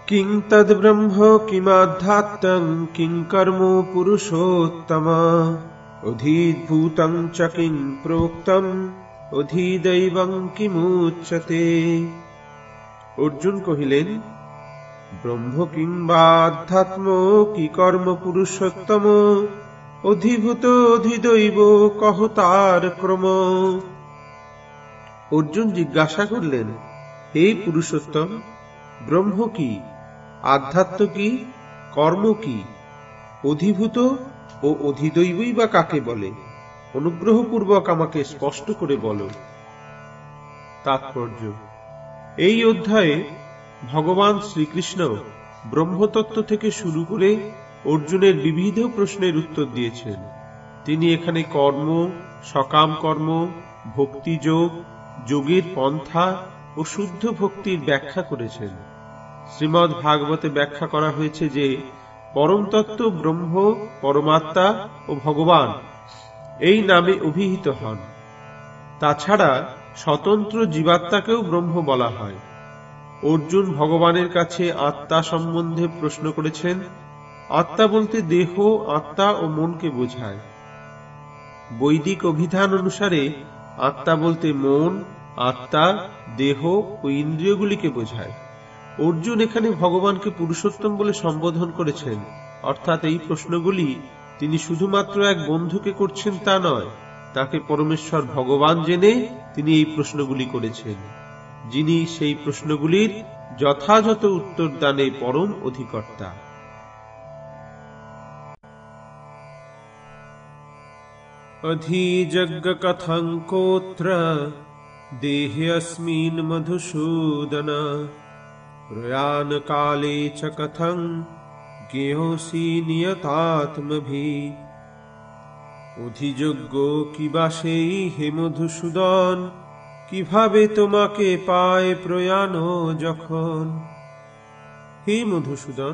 King তদ্ব্রহ্ম কিমাধ্যাত্মং king কর্ম পুরুষোত্তম অধীদ্ভূতং চ king প্রোক্তম অধীদৈবং কিমুচ্যতে। Arjun কহিলেন, ব্রহ্ম কিংবা আধ্যাত্ম কি কর্ম পুরুষোত্তম অধিভূত অধিদৈব কহ তার ক্রম। অর্জুন জিজ্ঞাসা করলেন, হে পুরুষোত্তম, ব্রহ্ম কি, আধ্যাত্ম কি, কর্ম কি, অধিভূত ও অধিদৈবই বা কাকে বলে? অনুগ্রহপূর্বক আমাকে স্পষ্ট করে বলো। তাৎপর্য: এই অধ্যায়ে ভগবান শ্রীকৃষ্ণ ব্রহ্মতত্ত্ব থেকে শুরু করে অর্জুনের বিবিধ প্রশ্নের উত্তর দিয়েছেন। তিনি এখানে কর্ম, সকাম কর্ম, ভক্তিযোগ, যোগের পন্থা ও শুদ্ধ ভক্তির ব্যাখ্যা করেছেন। শ্রীমদ্ ভাগবতে ব্যাখ্যা করা হয়েছে যে পরম তত্ত্ব ব্রহ্ম, পরমাত্মা ও ভগবান এই নামে অভিহিত হন। তাছাড়া স্বতন্ত্র জীবাত্মাকেও ব্রহ্ম বলা হয়। অর্জুন ভগবানের কাছে আত্মা সম্বন্ধে প্রশ্ন করেছেন। আত্মা বলতে দেহ, আত্মা ও মনকে বোঝায়। বৈদিক অভিধান অনুসারে আত্মা বলতে মন, আত্মা, দেহ ও ইন্দ্রিয়গুলিকে বোঝায়। অর্জুন এখানে ভগবানকে পুরুষোত্তম বলে সম্বোধন করেছেন, অর্থাৎ এই প্রশ্নগুলি তিনি শুধুমাত্র এক বন্ধুকে করছেন তা নয়, তাকে পরমেশ্বর ভগবান জেনে তিনি এই প্রশ্নগুলি করেছেন, যিনি সেই প্রশ্নগুলির যথাযথ উত্তর দানে পরম অধিকর্তা। অধিযজ্ঞ কথং কোত্র দেহে অস্মিন মধুসূদন প্রয়াণ কালে চ কথং জ্ঞেয়সি নিয়তাত্মভিঃ। অধিযজ্ঞ কিবা সেই হে মধুসূদন, কিভাবে তোমাকে পায় প্রয়াণ যখন। হে মধুসূদন,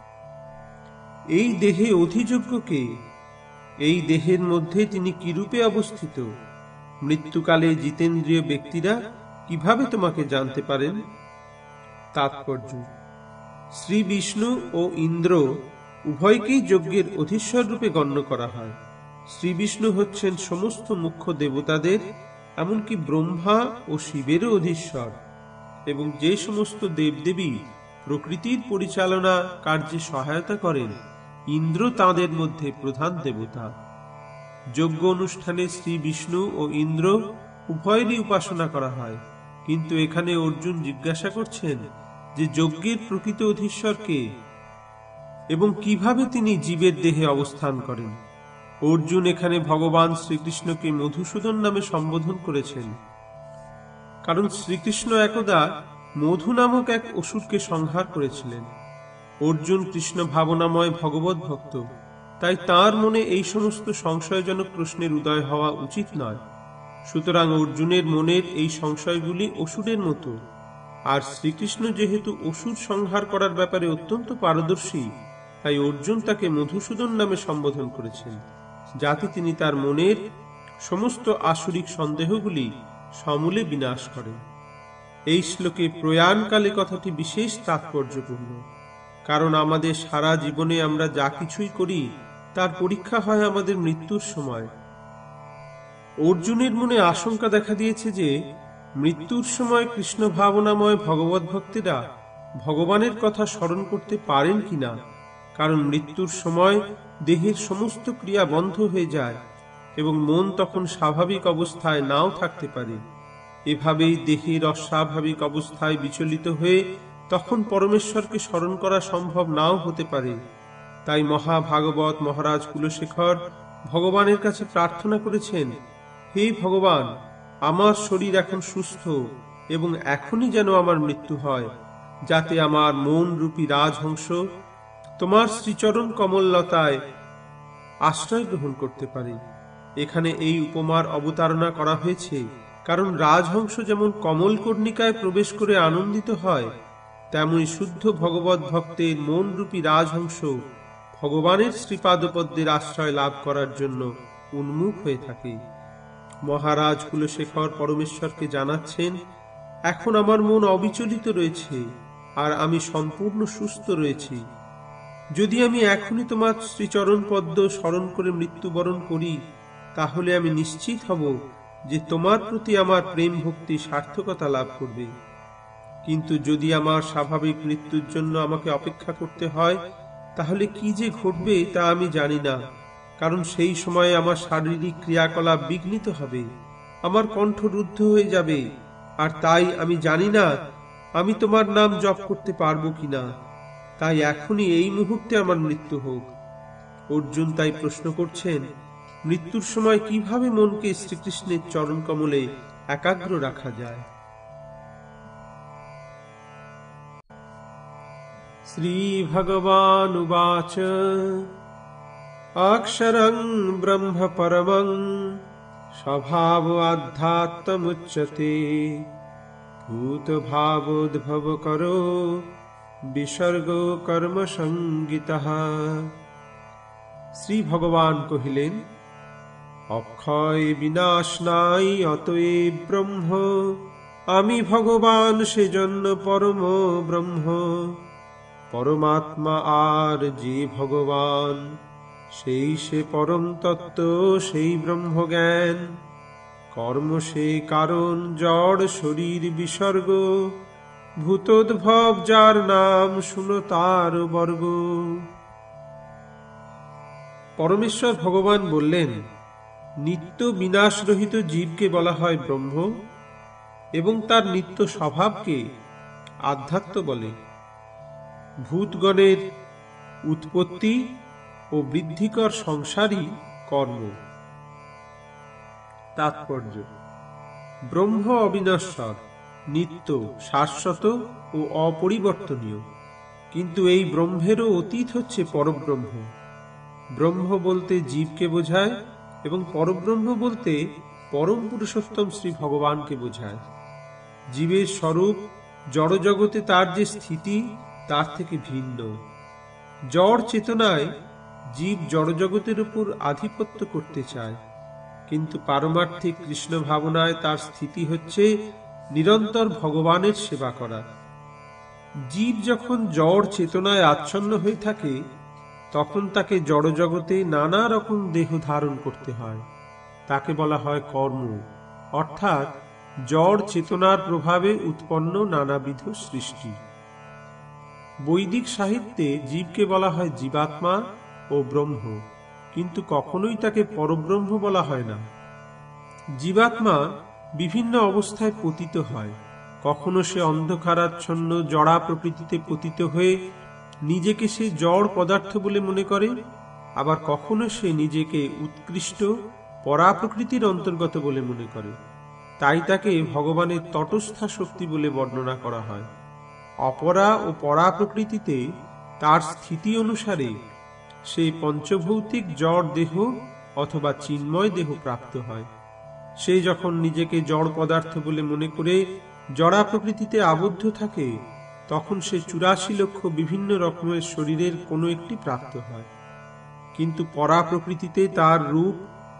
এই দেহে অধিযজ্ঞ কে? এই দেহের মধ্যে তিনি কিরূপে অবস্থিত? মৃত্যুকালে জিতেন্দ্রিয় ব্যক্তিরা কিভাবে তোমাকে জানতে পারেন? তাৎপর্য: শ্রী বিষ্ণু ও ইন্দ্র উভয়কেই যজ্ঞের অধীশ্বর রূপে গণ্য করা হয়। শ্রী বিষ্ণু হচ্ছেন সমস্ত মুখ্য দেবতাদের, এমনকি ব্রহ্মা ও শিবেরও অধীশ্বর, এবং যে সমস্ত দেবদেবী প্রকৃতির পরিচালনা কার্যে সহায়তা করেন, ইন্দ্র তাঁদের মধ্যে প্রধান দেবতা। যজ্ঞ অনুষ্ঠানে শ্রী বিষ্ণু ও ইন্দ্র উভয়েরই উপাসনা করা হয়, কিন্তু এখানে অর্জুন জিজ্ঞাসা করছেন যে যজ্ঞের প্রকৃত অধীশ্বর কে এবং কিভাবে তিনি জীবের দেহে অবস্থান করেন। অর্জুন এখানে ভগবান শ্রীকৃষ্ণকে মধুসূদন নামে সম্বোধন করেছেন, কারণ শ্রীকৃষ্ণ একদা মধু নামক এক অসুরকে সংহার করেছিলেন। অর্জুন কৃষ্ণ ভাবনাময় ভগবত ভক্ত, তাই তার মনে এই সমস্ত সংশয়জনক প্রশ্নের উদয় হওয়া উচিত নয়। সুতরাং অর্জুনের মনের এই সংশয়গুলি অসুরের মতো, আর শ্রীকৃষ্ণ যেহেতু অসুর সংহার করার ব্যাপারে অত্যন্ত পারদর্শী, তাই অর্জুন তাকে মধুসূদন নামে সম্বোধন করেছেন, যাতে তিনি তার মনের সমস্ত আসুরিক সন্দেহগুলি সমূলে বিনাশ করেন। এই শ্লোকে প্রয়াণকালে কথাটি বিশেষ তাৎপর্যপূর্ণ, কারণ আমাদের সারা জীবনে আমরা যা কিছুই করি তার পরীক্ষা হয় আমাদের মৃত্যুর সময়। অর্জুনের মনে আশঙ্কা দেখা দিয়েছে যে মৃত্যুর সময় কৃষ্ণ ভাবনাময় ভগবত ভক্তেরা ভগবানের কথা স্মরণ করতে পারেন কিনা, কারণ মৃত্যুর সময় দেহের সমস্ত ক্রিয়া বন্ধ হয়ে যায় এবং মন তখন স্বাভাবিক অবস্থায় নাও থাকতে পারে। এভাবেই দেহের অস্বাভাবিক অবস্থায় বিচলিত হয়ে তখন পরমেশ্বরকে স্মরণ করা সম্ভব নাও হতে পারে। তাই মহাভাগবত মহারাজ কুলশেখর ভগবানের কাছে প্রার্থনা করেছেন, হে ভগবান, আমার শরীর এখন সুস্থ এবং এখনই যেন আমার মৃত্যু হয়, যাতে আমার মন রূপী রাজহংস তোমার শ্রীচরণ কমললতায় আশ্রয় গ্রহণ করতে পারে। এখানে এই উপমার অবতারণা করা হয়েছে, কারণ রাজহংস যেমন কমল কর্ণিকায় প্রবেশ করে আনন্দিত হয়, তেমনি শুদ্ধ ভগবত ভক্তের মন রূপী রাজহংস ভগবানের শ্রীপাদপদ্মের আশ্রয় লাভ করার জন্য উন্মুখ হয়ে থাকে। মহারাজ কুলশেখর পরমেশ্বরকে জানাচ্ছেন, এখন আমার মন অবিচলিত রয়েছে আর আমি সম্পূর্ণ সুস্থ রয়েছি। যদি আমি এখনই তোমার শ্রীচরণ পদ্ম স্মরণ করে মৃত্যুবরণ করি, তাহলে আমি নিশ্চিত হব যে তোমার প্রতি আমার প্রেম ভক্তি সার্থকতা লাভ করবে। কিন্তু যদি আমার স্বাভাবিক মৃত্যুর জন্য আমাকে অপেক্ষা করতে হয়, তাহলে কি যে ঘটবে তা আমি জানি না, কারণ সেই সময়ে আমার শারীরিক ক্রিয়াকলাপ বিঘ্নিত হবে, আমার কণ্ঠ রুদ্ধ হয়ে যাবে, আর তাই আমি জানি না আমি তোমার নাম জপ করতে পারবো কিনা। তাই এখনই এই মুহূর্তে আমার মৃত্যু হোক। অর্জুন তাই প্রশ্ন করছেন, মৃত্যুর সময় কিভাবে মনকে শ্রীকৃষ্ণের চরণ কমলে একাগ্র রাখা যায়। শ্রী ভগবান উবাচ অক্ষরং ব্রহ্ম পরমং স্বভাব আধ্যাত্মুচ্যতে ভূত ভাবোদ্ভব করো বিসর্গ কর্ম সঙ্গীতঃ। শ্রী ভগবান কহিলেন, অক্ষয় বিনাশ নাই, অতএব ব্রহ্ম আমি ভগবান, সেজন্য পরম ব্রহ্ম। পরমাত্মা আর যে ভগবান, সেই সে পরম তত্ত্ব, সেই ব্রহ্ম জ্ঞান। কর্ম সে কারণ, জড় শরীর বিসর্গ, ভূতোদ্ভব যার নাম, শুনো তার বর্গ। পরমেশ্বর ভগবান বললেন, নিত্য বিনাশ রহিত জীবকে বলা হয় ব্রহ্ম, এবং তার নিত্য স্বভাবকে আধ্যাত্ম বলে। ভূতগণের উৎপত্তি ও বৃদ্ধিকর সংসারই কর্ম। তাৎপর্য: ব্রহ্ম অবিনশ্বর, নিত্য, শাশ্বত ও অপরিবর্তনীয়, কিন্তু এই ব্রহ্মেরও অতীত হচ্ছে পরব্রহ্ম। ব্রহ্ম বলতে জীবকে বোঝায় এবং পরব্রহ্ম বলতে পরম পুরুষোত্তম শ্রী ভগবানকে বোঝায়। জীবের স্বরূপ জড়জগতে তার যে স্থিতি তার থেকে ভিন্ন। জড় চেতনায় জীব জড়জগতের উপর আধিপত্য করতে চায়, কিন্তু পারমার্থিক কৃষ্ণ ভাবনায় তার স্থিতি হচ্ছে নিরন্তর ভগবানের সেবা করা। জীব যখন জড় চেতনায় আচ্ছন্ন হয়ে থাকে, তখন তাকে জড়জগতে নানা রকম দেহ ধারণ করতে হয়। তাকে বলা হয় কর্ম, অর্থাৎ জড় চেতনার প্রভাবে উৎপন্ন নানাবিধ সৃষ্টি। বৈদিক সাহিত্যে জীবকে বলা হয় জীবাত্মা ও ব্রহ্ম, কিন্তু কখনোই তাকে পরব্রহ্ম বলা হয় না। জীবাত্মা বিভিন্ন অবস্থায় পতিত হয়। কখনো সে অন্ধকারাচ্ছন্ন জড়া প্রকৃতিতে পতিত হয়ে নিজেকে সে জড় পদার্থ বলে মনে করে, আবার কখনো সে নিজেকে উৎকৃষ্ট পরা প্রকৃতির অন্তর্গত বলে মনে করে। তাই তাকে ভগবানের তটস্থা শক্তি বলে বর্ণনা করা হয়। অপরা ও পরা প্রকৃতিতে তার স্থিতি অনুসারে সে পঞ্চভৌতিক জড় দেহ অথবা চিন্ময় দেহ প্রাপ্ত হয়। সে যখন নিজেকে জড় পদার্থ বলে মনে করে জড়া প্রকৃতিতে আবদ্ধ থাকে, তখন সে ৮৪ লক্ষ বিভিন্ন রকমের শরীরের কোনো একটি প্রাপ্ত হয়। কিন্তু পরা প্রকৃতিতে তার রূপ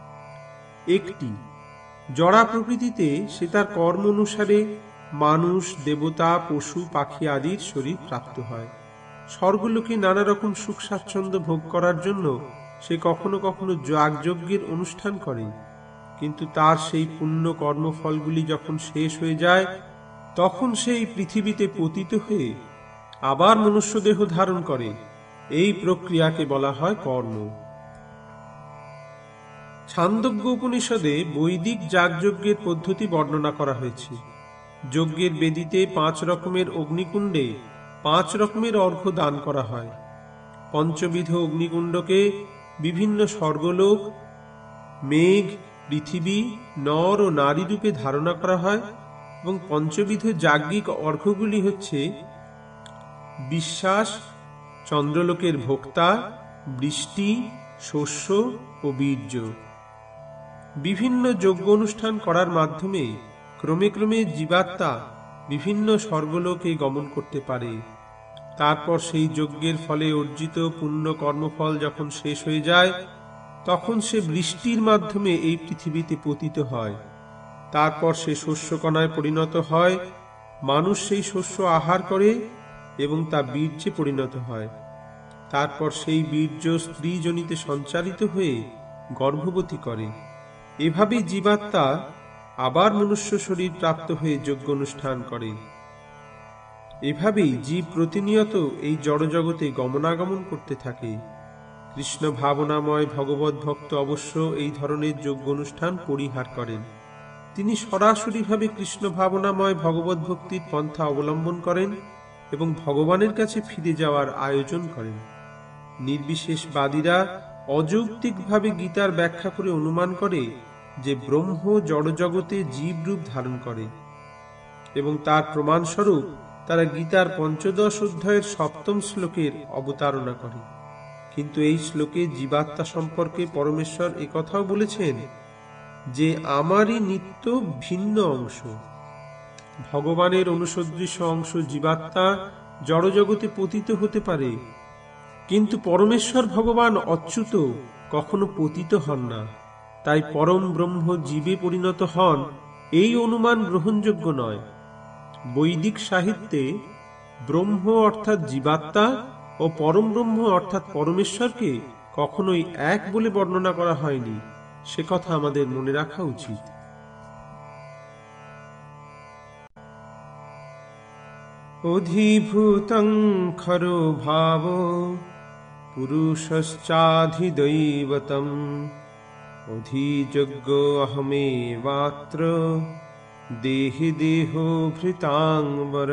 একটি। জড়া প্রকৃতিতে সে তার কর্ম অনুসারে মানুষ, দেবতা, পশু, পাখি আদির শরীর প্রাপ্ত হয়। স্বর্গলোকে নানা রকম সুখ স্বাচ্ছন্দ্য ভোগ করার জন্য সে কখনো কখনো যাগযজ্ঞের অনুষ্ঠান করে, কিন্তু তার সেই পুণ্য কর্মফলগুলি যখন শেষ হয়ে যায়, তখন সেই পৃথিবীতে পতিত হয়ে আবার মনুষ্য দেহ ধারণ করে। এই প্রক্রিয়াকে বলা হয় কর্ম। ছান্দোগ্য উপনিষদে বৈদিক যাগযজ্ঞের পদ্ধতি বর্ণনা করা হয়েছে। যজ্ঞের বেদিতে ৫ রকমের অগ্নিকুণ্ডে ৫ রকমের অর্ঘ্য দান করা হয়। পঞ্চবিধ অগ্নিকুণ্ডকে বিভিন্ন স্বর্গলোক, মেঘ, পৃথিবী, নর ও নারী রূপে ধারণা করা হয়, এবং পঞ্চবিধ যাজ্ঞিক অর্ঘ্যগুলি হচ্ছে বিশ্বাস, চন্দ্রলোকের ভোক্তা, বৃষ্টি, শস্য ও বীর্য। বিভিন্ন যজ্ঞ অনুষ্ঠান করার মাধ্যমে ক্রমে ক্রমে জীবাত্মা বিভিন্ন স্বর্গলোকে গমন করতে পারে। তারপর সেই যজ্ঞের ফলে অর্জিত পুণ্য কর্মফল যখন শেষ হয়ে যায়, তখন সে বৃষ্টির মাধ্যমে এই পৃথিবীতে পতিত হয়। তারপর সে শস্যকণায় পরিণত হয়। মানুষ সেই শস্য আহার করে এবং তা বীর্যে পরিণত হয়। তারপর সেই বীর্য স্ত্রী যোনিতে সঞ্চারিত হয়ে গর্ভবতী করে। এভাবেই জীবাত্মা আবার মনুষ্য শরীর প্রাপ্ত হয়ে যজ্ঞ অনুষ্ঠান করে। এভাবেই জীব প্রতিনিয়ত এই জড়জগতে গমনাগমন করতে থাকে। কৃষ্ণ ভাবনাময় ভগবত ভক্ত অবশ্য এই ধরনের যজ্ঞ অনুষ্ঠান পরিহার করেন। তিনি সরাসরিভাবে কৃষ্ণ ভাবনাময় ভগবত ভক্তির পন্থা অবলম্বন করেন এবং ভগবানের কাছে ফিরে যাওয়ার আয়োজন করেন। নির্বিশেষবাদীরা অযৌক্তিকভাবে গীতার ব্যাখ্যা করে অনুমান করে যে ব্রহ্ম জড়জগতে জীব রূপ ধারণ করে, এবং তার প্রমাণস্বরূপ তারা গীতার 15 অধ্যায়ের 7ম শ্লোকের অবতারণা করে। কিন্তু এই শ্লোকে জীবাত্মা সম্পর্কে পরমেশ্বর একথাও বলেছেন যে আমারই নিত্য ভিন্ন অংশ। ভগবানের অনুসদৃশ অংশ জীবাত্মা জড়জগতে পতিত হতে পারে, কিন্তু পরমেশ্বর ভগবান অচ্যুত, কখনো পতিত হন না। তাই পরম ব্রহ্ম জীবে পরিণত হন, এই অনুমান গ্রহণযোগ্য নয়। বৈদিক সাহিত্যে ব্রহ্ম অর্থাৎ জীবাত্মা ও পরম ব্রহ্ম অর্থাৎ পরমেশ্বরকে কখনোই এক বলে বর্ণনা করা হয়নি, সে কথা আমাদের মনে রাখা উচিত। অধিভূতং খরো ভাব পুরুষশ্চাধিদৈবতম অধিযজ্ঞ অহমেবাত্র দেহি দেহো ভৃতাঙ্বর।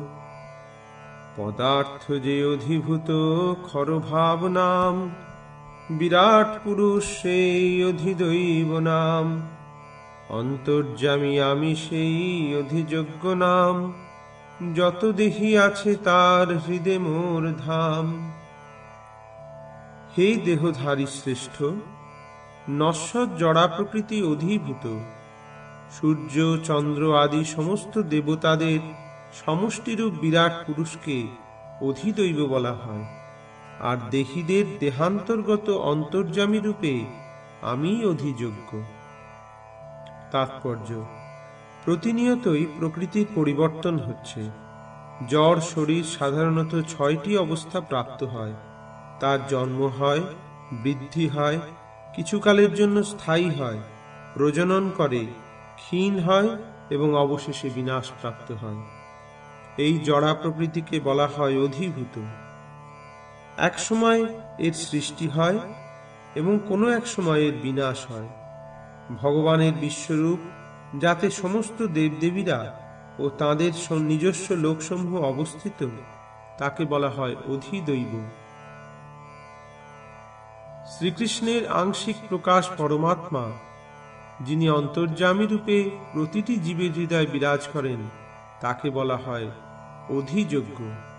পদার্থ যে অধিভূত খর ভাব নাম, বিরাট পুরুষ সেই অধিদৈব নাম। অন্তর্যামী আমি সেই অধিযজ্ঞ নাম, যত দেহি আছে তার হৃদে মোর ধাম। হে দেহধারী শ্রেষ্ঠ, নশ্বর জড়া প্রকৃতি অধিভূত। সূর্য চন্দ্র আদি সমস্ত দেবতাদের সমষ্টিরূপ বিরাট পুরুষকে অধিদৈব বলা হয়, আর দেহীদের দেহান্তর্গত অন্তর্যামী রূপে আমি অধিযোগ্য। তাৎপর্য: প্রতিনিয়তই প্রকৃতির পরিবর্তন হচ্ছে। জড় শরীর সাধারণত 6টি অবস্থা প্রাপ্ত হয়। তার জন্ম হয়, বৃদ্ধি হয়, কিছুকালের জন্য স্থায়ী হয়, প্রজনন করে, ক্ষীণ হয় এবং অবশেষে বিনাশ প্রাপ্ত হয়। এই জড়া প্রকৃতিকে বলা হয় অধিভূত। এক সময় এর সৃষ্টি হয় এবং কোনো এক সময় এর বিনাশ হয়। ভগবানের বিশ্বরূপ, যাতে সমস্ত দেবদেবীরা ও তাঁদের নিজস্ব লোকসমূহ অবস্থিত, তাকে বলা হয় অধিদৈব। শ্রীকৃষ্ণের আংশিক প্রকাশ পরমাত্মা, যিনি অন্তর্যামী রূপে প্রতিটি জীবের হৃদয়ে বিরাজ করেন, তাকে বলা হয় অধিযোগ্য।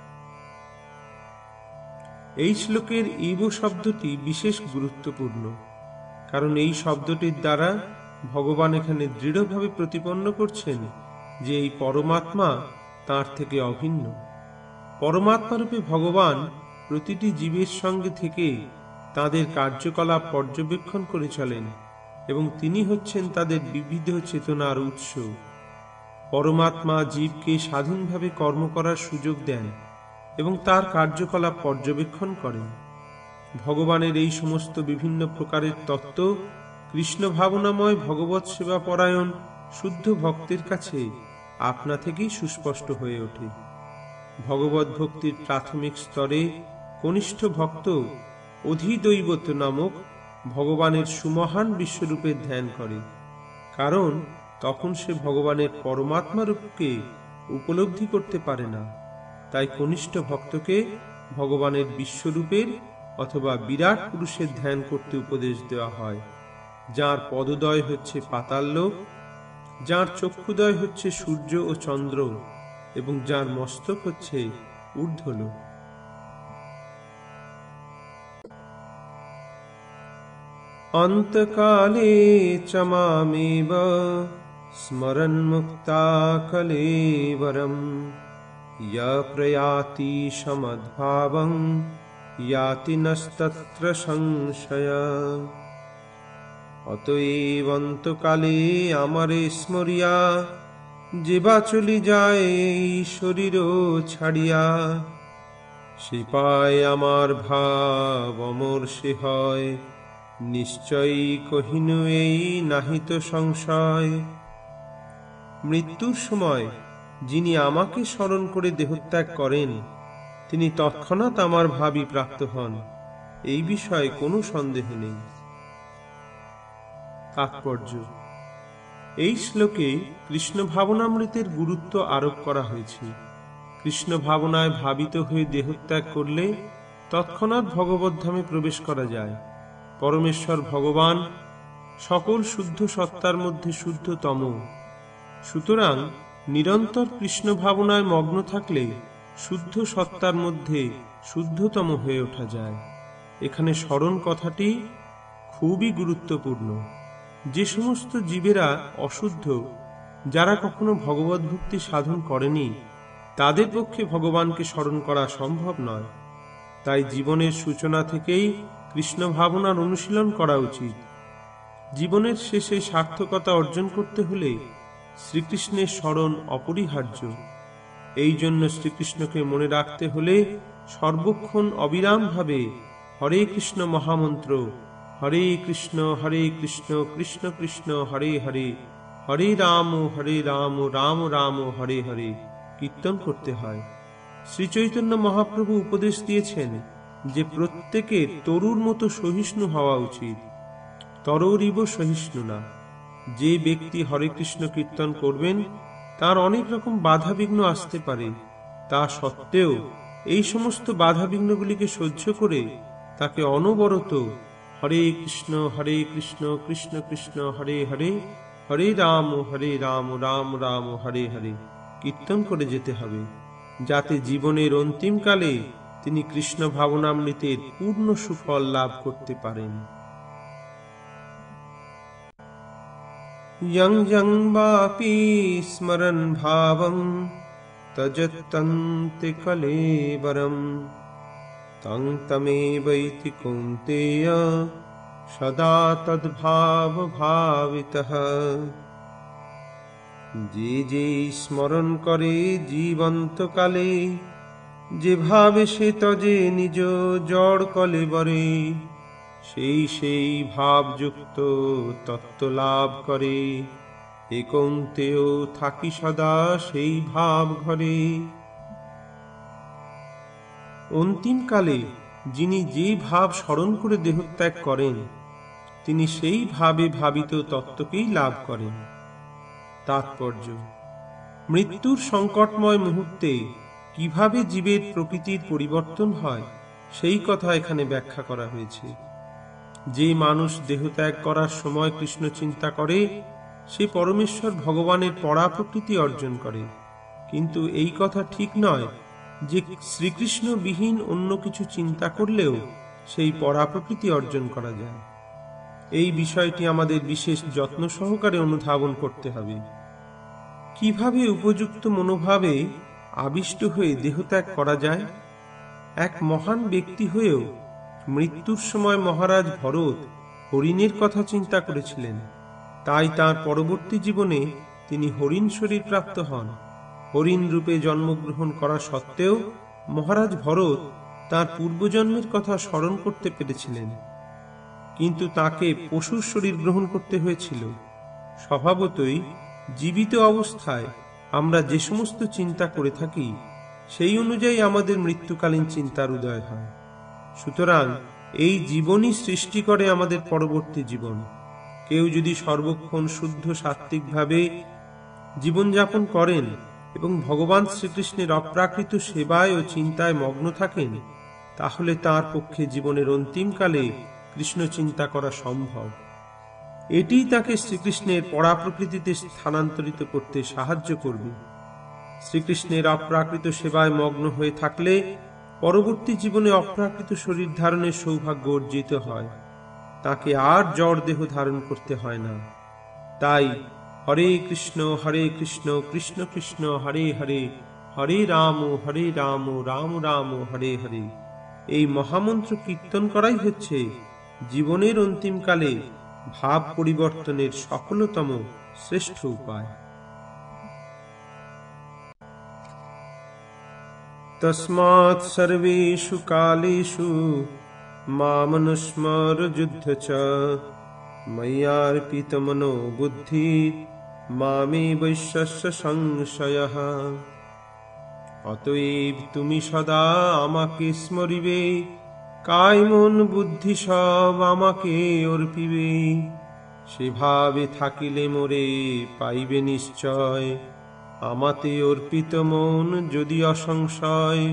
এই শ্লোকের ইব শব্দটি বিশেষ গুরুত্বপূর্ণ, কারণ এই শব্দটির দ্বারা ভগবান এখানে দৃঢ়ভাবে প্রতিপন্ন করছেন যে এই পরমাত্মা তাঁর থেকে অভিন্ন। পরমাত্মারূপে ভগবান প্রতিটি জীবের সঙ্গে থেকে তাদের কার্যকলাপ পর্যবেক্ষণ করে চলেন এবং তিনি হচ্ছেন তাদের বিবিধ চেতনার উৎস। পরমাত্মা জীবকে স্বাধীনভাবে কর্ম করার সুযোগ দেন এবং তার কার্যকলাপ পর্যবেক্ষণ করেন। ভগবানের এই সমস্ত বিভিন্ন প্রকারের তত্ত্ব কৃষ্ণ ভাবনাময় ভগবৎ সেবা পরায়ণ শুদ্ধ ভক্তের কাছে আপনা থেকেই সুস্পষ্ট হয়ে ওঠে। ভগবত ভক্তির প্রাথমিক স্তরে কনিষ্ঠ ভক্ত অধিদৈবত নামক ভগবানের সুমহান বিশ্বরূপের ধ্যান করে, কারণ তখন সে ভগবানের পরমাত্মা রূপকে উপলব্ধি করতে পারে না। তাই কনিষ্ঠ ভক্তকে ভগবানের বিশ্বরূপের অথবা বিরাট পুরুষের ধ্যান করতে উপদেশ দেওয়া হয়, যার পদদয় হচ্ছে পাতাললোক, যার চক্ষুদয় হচ্ছে সূর্য ও চন্দ্র এবং যার মস্তক হচ্ছে ঊর্ধ্বলোক। অন্তকালে চ মামেব স্মরन् মুক্তা কলেবরম ইয় প্রয়াতি সমদ্ভাবং ইয়াতি নস্তত্র সংশয়ঃ। অতএব অন্তকালে আমারে স্মরিয়া, যে বা চলি যায় এই শরীর ছাড়িয়া, সে পায় আমার ভাব অমর সে হয়, নিশ্চয়ই কহিনু এই নাহিত সংশয়। মৃত্যুর সময় যিনি আমাকে স্মরণ করে দেহত্যাগ করেন, তিনি তৎক্ষণাৎ আমার ভাবই প্রাপ্ত হন, এই বিষয়ে কোনো সন্দেহ নেই। তাৎপর্য: এই শ্লোকে কৃষ্ণ ভাবনামৃতের গুরুত্ব আরোপ করা হয়েছে। কৃষ্ণ ভাবনায় ভাবিত হয়ে দেহত্যাগ করলে তৎক্ষণাৎ ভগবদ্ধামে প্রবেশ করা যায়। পরমেশ্বর ভগবান সকল শুদ্ধ সত্তার মধ্যে শুদ্ধতম, সুতরাং নিরন্তর কৃষ্ণ ভাবনায় মগ্ন থাকলে শুদ্ধ সত্তার মধ্যে শুদ্ধতম হয়ে ওঠা যায়। এখানে স্মরণ কথাটি খুবই গুরুত্বপূর্ণ। যে সমস্ত জীবেরা অশুদ্ধ, যারা কখনো ভগবত ভক্তি সাধন করেনি, তাদের পক্ষে ভগবানকে স্মরণ করা সম্ভব নয়। তাই জীবনের সূচনা থেকেই কৃষ্ণ ভাবনার অনুশীলন করা উচিত। জীবনের শেষে সার্থকতা অর্জন করতে হলে শ্রীকৃষ্ণের স্মরণ অপরিহার্য। এই জন্য শ্রীকৃষ্ণকে মনে রাখতে হলে সর্বক্ষণ অবিরামভাবে হরে কৃষ্ণ মহামন্ত্র, হরে কৃষ্ণ কৃষ্ণ কৃষ্ণ হরে হরে, হরে রাম রাম রাম হরে হরে কীর্তন করতে হয়। শ্রী চৈতন্য মহাপ্রভু উপদেশ দিয়েছেন যে প্রত্যেকের তরুর মতো সহিষ্ণু হওয়া উচিত। তরোরিব সহিষ্ণু না। যে ব্যক্তি হরে কৃষ্ণ কীর্তন করবেন, তার অনেক রকম বাধা বিঘ্ন আসতে পারে। তা সত্ত্বেও এই সমস্ত বাধা বিঘ্নগুলিকে সহ্য করে তাকে অনবরত হরে কৃষ্ণ কৃষ্ণ কৃষ্ণ হরে হরে, হরে রাম রাম রাম হরে হরে কীর্তন করে যেতে হবে, যাতে জীবনের অন্তিমকালে তিনি কৃষ্ণ ভাবনামৃতের পূর্ণ সুফল লাভ করতে পারেন। यं यं वापि स्मरन् भावं त्यजत्यन्ते कलेवरं, तं तमेवैति कौन्तेय सदा तद्भाव भावितः। যে যে স্মরণ করে জীবন্তকালে, যে ভাবে সে তজে নিজ জড় কলেবরে, সেই সেই ভাবযুক্ত তত্ত্ব লাভ করে। এ কৌন্তেয় থাকি সদা সেই ভাব ঘরে। অন্তিমকালে যিনি যে ভাব স্মরণ করে দেহত্যাগ করেন, তিনি সেই ভাবে ভাবিত তত্ত্বকেই লাভ করেন। তাৎপর্য: মৃত্যুর সংকটময় মুহূর্তে কিভাবে জীবের প্রকৃতির পরিবর্তন হয়, সেই কথা এখানে ব্যাখ্যা করা হয়েছে। যে মানুষ দেহত্যাগ করার সময় কৃষ্ণ চিন্তা করে, সে পরমেশ্বর ভগবানের পরা প্রকৃতি অর্জন করে। কিন্তু এই কথা ঠিক নয় যে শ্রীকৃষ্ণ বিহীন অন্য কিছু চিন্তা করলেও সেই পরা প্রকৃতি অর্জন করা যায়। এই বিষয়টি আমাদের বিশেষ যত্ন সহকারে অনুধাবন করতে হবে। কিভাবে উপযুক্ত মনোভাবে আবিষ্ট হয়ে দেহত্যাগ করা যায়? এক মহান ব্যক্তি হয়েও মৃত্যুর সময় মহারাজ ভরত হরিণের কথা চিন্তা করেছিলেন। তাই তার পরবর্তী জীবনে তিনি হরিণ শরীর প্রাপ্ত হন। হরিণ রূপে জন্মগ্রহণ করা সত্ত্বেও মহারাজ ভরত তার পূর্বজন্মের কথা স্মরণ করতে পেরেছিলেন, কিন্তু তাকে পশুর শরীর গ্রহণ করতে হয়েছিল। স্বভাবতই জীবিত অবস্থায় আমরা যে সমস্ত চিন্তা করে থাকি, সেই অনুযায়ী আমাদের মৃত্যুকালীন চিন্তার উদয় হয়। সুতরাং এই জীবনই সৃষ্টি করে আমাদের পরবর্তী জীবন। কেউ যদি সর্বক্ষণ শুদ্ধ সাত্ত্বিকভাবে জীবনযাপন করেন এবং ভগবান শ্রীকৃষ্ণের অপ্রাকৃত সেবায় ও চিন্তায় মগ্ন থাকেন, তাহলে তার পক্ষে জীবনের অন্তিমকালে কৃষ্ণ চিন্তা করা সম্ভব। এটি তাকে শ্রীকৃষ্ণের পরা প্রকৃতিতে স্থানান্তরিত করতে সাহায্য করবে। শ্রীকৃষ্ণের অপ্রাকৃত সেবায় মগ্ন হয়ে থাকলে পরবর্তী জীবনে অপ্রাকৃত শরীর ধারণের সৌভাগ্য অর্জিত হয়। তাকে আর জড় দেহ ধারণ করতে হয় না। তাই হরে কৃষ্ণ কৃষ্ণ কৃষ্ণ হরে হরে, হরে রাম রাম রাম হরে হরে এই মহামন্ত্র কীর্তন করাই হচ্ছে জীবনের অন্তিমকালে ভাব পরিবর্তনের সফলতম শ্রেষ্ঠ উপায়। तस्मात् सर्वेषु कालेषु मामनुस्मर युद्ध च मय्यार्पितमनो बुद्धिः मामे वैश्यस्य সংশয়ः। অতএব তুমি সদা আমাকে স্মরিবে, কায় মন বুদ্ধি সব আমাকে অর্পিবে। সেভাবে থাকিলে মোরে পাইবে নিশ্চয়, আমাতে অর্পিত মন যদি অসংশয়।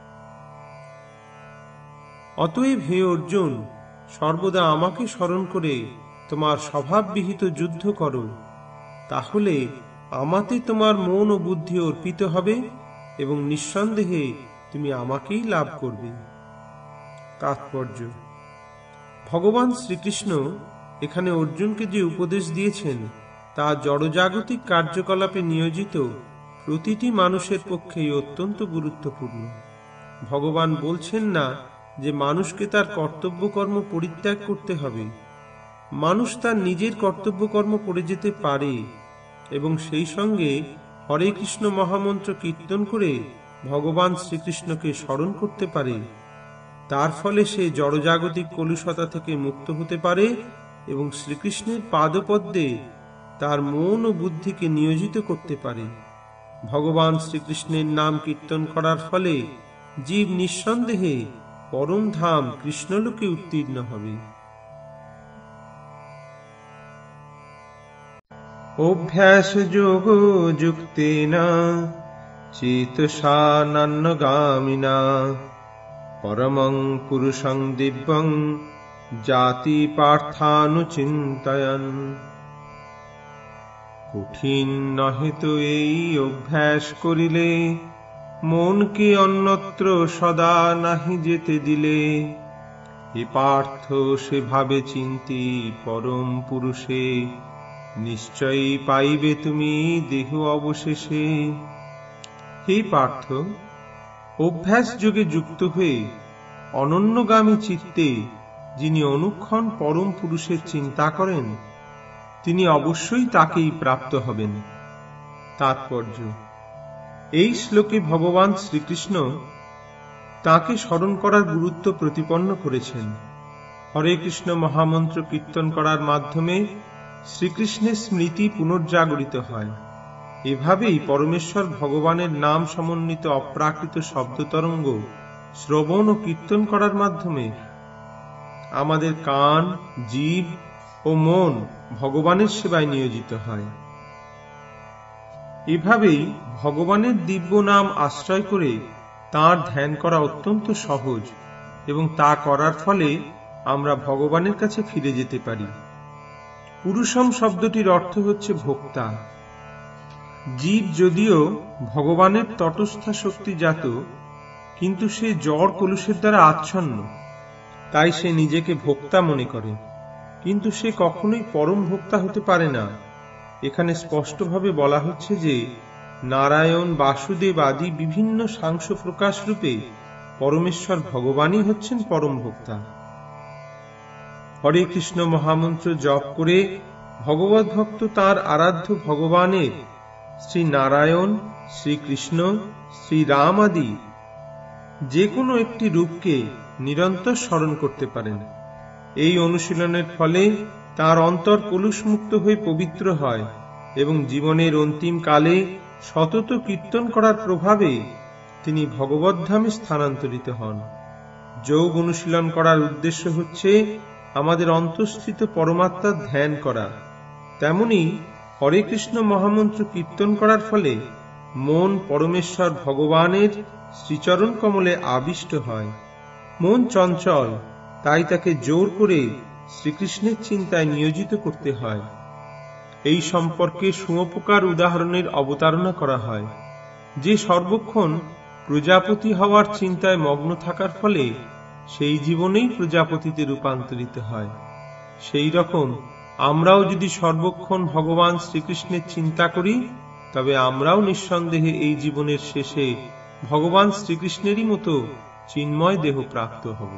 অতএব হে অর্জুন, সর্বদা আমাকে স্মরণ করে তোমার স্বভাববিহিত যুদ্ধ করো, তাহলে আমাতে তোমার মন ও বুদ্ধি অর্পিত হবে এবং নিঃসন্দেহে তুমি আমাকেই লাভ করবে। তাৎপর্য: ভগবান শ্রীকৃষ্ণ এখানে অর্জুনকে যে উপদেশ দিয়েছেন তা জড়জাগতিক কার্যকলাপে নিয়োজিত প্রতিটি মানুষের পক্ষেই অত্যন্ত গুরুত্বপূর্ণ। ভগবান বলছেন না যে মানুষকে তার কর্তব্যকর্ম পরিত্যাগ করতে হবে। মানুষ তার নিজের কর্তব্যকর্ম করে যেতে পারে এবং সেই সঙ্গে হরে কৃষ্ণ মহামন্ত্র কীর্তন করে ভগবান শ্রীকৃষ্ণকে স্মরণ করতে পারে। তার ফলে সে জড়জাগতিক কলুষতা থেকে মুক্ত হতে পারে এবং শ্রীকৃষ্ণের পাদপদ্মে তার মন ও বুদ্ধিকে নিয়োজিত করতে পারে। ভগবান শ্রীকৃষ্ণের নাম কীর্তন করার ফলে জীব নিঃসন্দেহে পরম ধাম কৃষ্ণলোকে উত্তীর্ণ হবে। অভ্যাস যোগ যুক্তেন চেতসা নান্যগামিনা পরমং পুরুষং দিব্যং জাতি পার্থানুচিন্তয়ন। কঠিন নহে তো এই অভ্যাস করিলে, মনকে অন্যত্র সদা নাহি যেতে দিলে। হে পার্থ, সেভাবে চিন্তি পরম পুরুষে, নিশ্চয়ই পাইবে তুমি দেহ অবশেষে। হে পার্থ, অভ্যাস যোগে যুক্ত হয়ে অনন্যগামী চিত্তে যিনি অনুক্ষণ পরম পুরুষের চিন্তা করেন, তিনি অবশ্যই তাকেই প্রাপ্ত হবেন। তাৎপর্য: এই শ্লোকে ভগবান শ্রীকৃষ্ণ তাকে স্মরণ করার গুরুত্ব প্রতিপন্ন করেছেন। হরে কৃষ্ণ মহামন্ত্র কীর্তন করার মাধ্যমে শ্রীকৃষ্ণের স্মৃতি পুনর্জাগরিত হয়। এভাবেই পরমেশ্বর ভগবানের নাম সমন্বিত অপ্রাকৃত শব্দতরঙ্গ শ্রবণ ও কীর্তন করার মাধ্যমে আমাদের কান, জিভ ও মন ভগবানের সেবায় নিয়োজিত হয়। এভাবেই ভগবানের দিব্য নাম আশ্রয় করে তাঁর ধ্যান করা অত্যন্ত সহজ এবং তা করার ফলে আমরা ভগবানের কাছে ফিরে যেতে পারি। পুরুষম শব্দটির অর্থ হচ্ছে ভোক্তা। জীব যদিও ভগবানের তটস্থা শক্তি জাত, কিন্তু সে জড় কলুষের দ্বারা আচ্ছন্ন, তাই সে নিজেকে ভোক্তা মনে করে, কিন্তু সে কখনোই পরম ভোক্তা হতে পারে না। এখানে স্পষ্টভাবে বলা হচ্ছে যে নারায়ণ, বাসুদেব আদি বিভিন্ন সাংস প্রকাশ রূপে পরমেশ্বর ভগবানই হচ্ছেন পরম ভোক্তা। হরে কৃষ্ণ মহামন্ত্র জপ করে ভগবত ভক্ত তাঁর আরাধ্য ভগবানের শ্রী নারায়ণ, শ্রীকৃষ্ণ, শ্রীরাম আদি যে কোনো একটি রূপকে নিরন্তর স্মরণ করতে পারেন। এই অনুশীলনের ফলে তার অন্তর কলুষমুক্ত হয়ে পবিত্র হয় এবং জীবনের অন্তিম কালে সতত কীর্তন করার প্রভাবে তিনি ভগবদ্ধামে স্থানান্তরিত হন। যোগ অনুশীলন করার উদ্দেশ্য হচ্ছে আমাদের অন্তঃস্থিত পরমাত্মার ধ্যান করা। তেমনি হরে কৃষ্ণ মহামন্ত্র কীর্তন করার ফলে মন পরমেশ্বর ভগবানের শ্রীচরণ কমলে আবিষ্ট হয়। মন চঞ্চল, তাই তাকে জোর করে শ্রীকৃষ্ণের চিন্তায় নিয়োজিত করতে হয়। এই সম্পর্কে সুউপকার উদাহরণের অবতারণা করা হয়। যে সর্বক্ষণ প্রজাপতি হওয়ার চিন্তায় মগ্ন থাকার ফলে সেই জীবনেই প্রজাপতিতে রূপান্তরিত হয়, সেই রকম আমরাও যদি সর্বক্ষণ ভগবান শ্রীকৃষ্ণের চিন্তা করি, তবে আমরাও নিঃসন্দেহে এই জীবনের শেষে ভগবান শ্রীকৃষ্ণেরই মতো চিন্ময় দেহ প্রাপ্ত হব।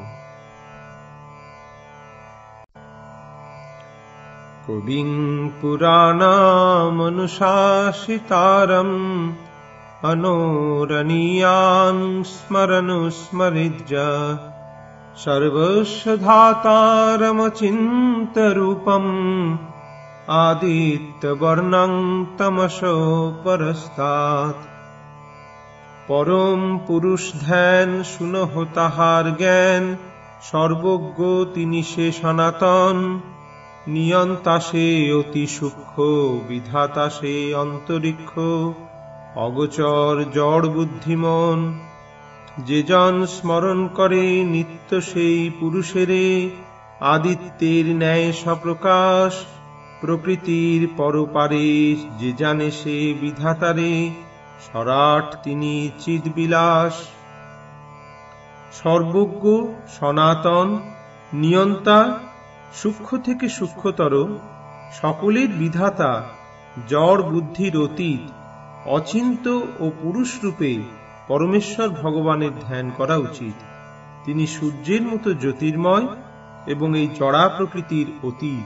কবিং পুরাণামনুশাসিতারম अनोरणीयान् स्मरनुस्मरिज्य सर्वस्य धातारमचिन्तरूपम् आदित्यवर्णं तमसो परस्तात्। परम पुरुष ध्यान सुनह ताहार ज्ञान, सर्वज्ञ तिनि से सनातन। नियंता से अति सूक्ष्म, विधाता से अंतरिक्ष। अगोचर जड़ बुद्धिमन, जे जन स्मरण करे नित्य सेई पुरुषेरे। आदित्येर न्याय सप्रकाश, प्रकृतिर परपारे जे जाने से विधातारे। सराट तिनि चिद्বিলাস। सर्वज्ञ, सनातन, नियंता, सूक्ष्म থেকে सूक्ष्मतर, সকলের বিধাতা, জড় বুদ্ধির অতীত, অচিন্ত ও পুরুষ রূপে পরমেশ্বর ভগবানের ধ্যান করা উচিত। তিনি সূর্যের মতো জ্যোতির্ময় এবং এই জড়া প্রকৃতির অতীত।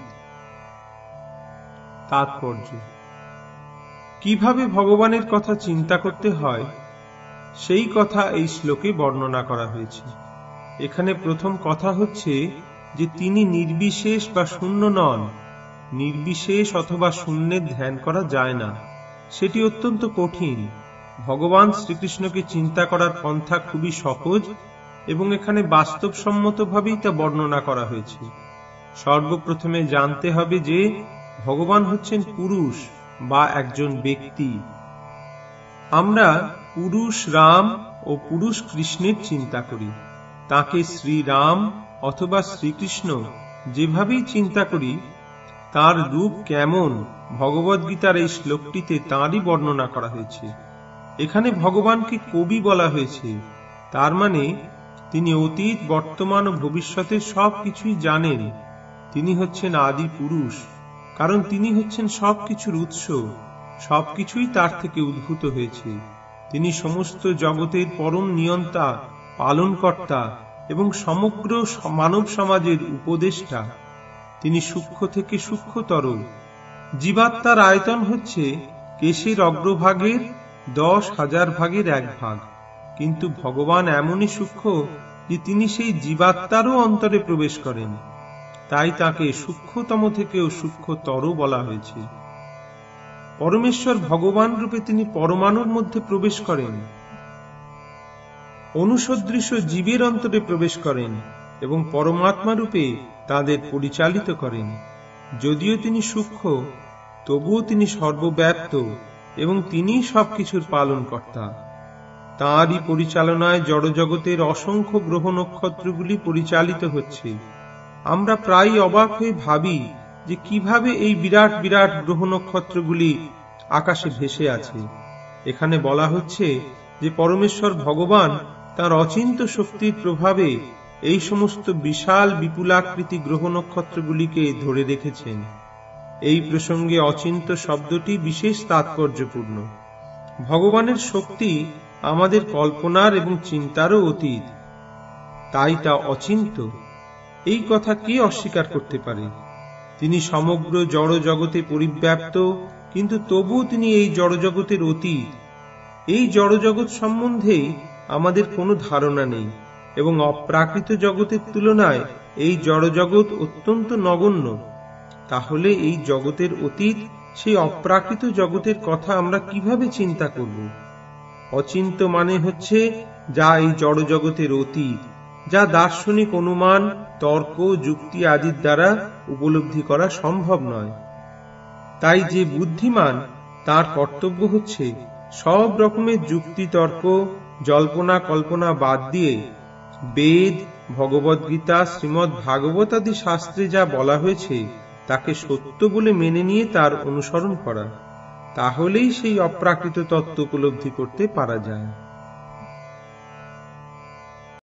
তাৎপর্য: কিভাবে ভগবানের কথা চিন্তা করতে হয় সেই কথা এই শ্লোকে বর্ণনা করা হয়েছে। এখানে প্রথম কথা হচ্ছে যে তিনি নির্বিশেষ বা শূন্য নন। নির্বিশেষ অথবা শূন্যের ধ্যান করা যায় না, সেটি অত্যন্ত কঠিন। ভগবান শ্রীকৃষ্ণকে চিন্তা করার পন্থা খুবই সহজ এবং এখানে বাস্তবসম্মতভাবেই তা বর্ণনা করা হয়েছে। সর্বপ্রথমে জানতে হবে যে ভগবান হচ্ছেন পুরুষ বা একজন ব্যক্তি। আমরা পুরুষ রাম ও পুরুষ কৃষ্ণের চিন্তা করি। তাকে শ্রীরাম অথবা শ্রীকৃষ্ণ যেভাবেই চিন্তা করি, তার রূপ কেমন ভগবদ্গীতার এই শ্লোকটিতে তাঁরই বর্ণনা করা হয়েছে। এখানে ভগবানকে কবি বলা হয়েছে, তার মানে তিনি অতীত, বর্তমান ও ভবিষ্যতের সবকিছুই জানেন। তিনি হচ্ছেন আদি পুরুষ, কারণ তিনি হচ্ছেন সবকিছুর উৎস। সবকিছুই তার থেকে উদ্ভূত হয়েছে। তিনি সমস্ত জগতের পরম নিয়ন্তা, পালনকর্তা এবং সমগ্র মানব সমাজের উপদেষ্টা। তিনি সূক্ষ্ম থেকে সূক্ষ্মতর। জীবাত্মার আয়তন হচ্ছে কেশের অগ্রভাগের 10,000 ভাগের 1 ভাগ, কিন্তু ভগবান এমনই সূক্ষ্ম যে তিনি সেই জীবাত্মারও অন্তরে প্রবেশ করেন। তাই তাকে সূক্ষ্মতম থেকেও সূক্ষ্মতর বলা হয়েছে। পরমেশ্বর ভগবান রূপে তিনি পরমাণুর মধ্যে প্রবেশ করেন, অনুসদৃশ জীবের অন্তরে প্রবেশ করেন এবং পরমাত্মা রূপে তাদের পরিচালিত করেন। যদিও তিনি সূক্ষ্ম, তবুও তিনি সর্বব্যাপ্ত এবং তিনিই সবকিছুর পালনকর্তা। তাঁরই পরিচালনায় জড়জগতের অসংখ্য গ্রহ নক্ষত্রগুলি পরিচালিত হচ্ছে। আমরা প্রায় অবাক হয়ে ভাবি যে কিভাবে এই বিরাট বিরাট গ্রহ নক্ষত্রগুলি আকাশে ভেসে আছে। এখানে বলা হচ্ছে যে পরমেশ্বর ভগবান তাঁর অচিন্ত শক্তির প্রভাবে এই সমস্ত বিশাল বিপুলাকৃতি গ্রহ নক্ষত্রগুলিকে ধরে রেখেছেন। এই প্রসঙ্গে অচিন্ত শব্দটি বিশেষ তাৎপর্যপূর্ণ। ভগবানের শক্তি আমাদের কল্পনার এবং চিন্তারও অতীত, তাই তা অচিন্ত। এই কথা কে অস্বীকার করতে পারে? তিনি সমগ্র জড় জগতে পরিব্যাপ্ত, কিন্তু তবুও তিনি এই জড়জগতের অতীত। এই জড়জগৎ সম্বন্ধে আমাদের কোনো ধারণা নেই এবং অপ্রাকৃত জগতের তুলনায় এই জড়জগৎ অত্যন্ত নগণ্য। তাহলে এই জগতের অতীত, সেই অপ্রাকৃত জগতের কথা আমরা কিভাবে চিন্তা করব? অচিন্ত মানে হচ্ছে যা এই জড়জগতের অতীত, যা দার্শনিক অনুমান, তর্ক, যুক্তি আদির দ্বারা উপলব্ধি করা সম্ভব নয়। তাই যে বুদ্ধিমান, তার কর্তব্য হচ্ছে সব রকমের যুক্তি, তর্ক, জল্পনা কল্পনা বাদ দিয়ে বেদ, ভগবদ্গীতা, শ্রীমদ্ ভাগবত আদি শাস্ত্রে যা বলা হয়েছে তাকে সত্য বলে মেনে নিয়ে তার অনুসরণ করা। তাহলেই সেই অপ্রাকৃত তত্ত্ব উপলব্ধি করতে পারা যায়।